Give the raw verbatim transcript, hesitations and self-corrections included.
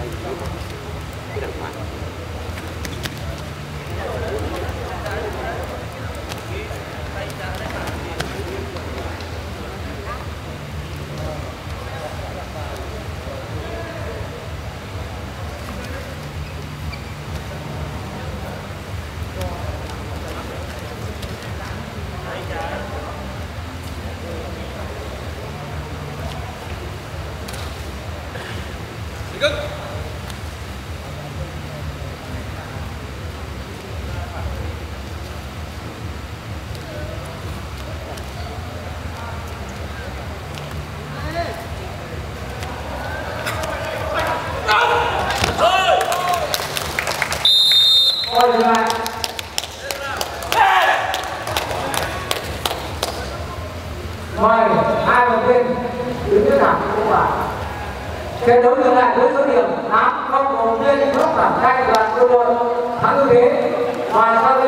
tay cái đằng phải. Mời hai vận viên đứng trước hàng kết quả. Trận đấu dừng lại với số điểm tám không một viên nước và hai đoàn quân đội thắng ưu thế. Và